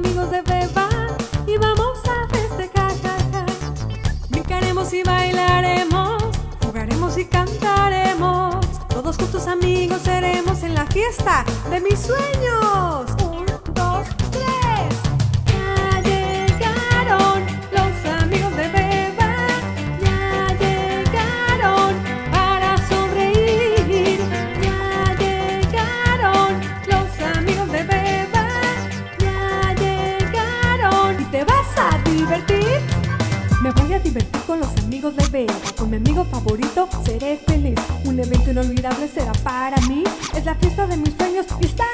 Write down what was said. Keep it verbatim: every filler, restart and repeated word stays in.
amigos de Beba y vamos a festejar, ja, ja. Brincaremos y bailaremos, jugaremos y cantaremos. Todos juntos amigos seremos en la fiesta de mis sueños. Un, dos, tres. Ya llegaron los amigos de Beba. Ya llegaron para sonreír. Ya llegaron los amigos de Beba. Ya llegaron y te vas a divertir. Me voy a divertir con los amigos de Beba. Con mi amigo favorito seré feliz. Un evento inolvidable será para mí. Es la fiesta de mis sueños y está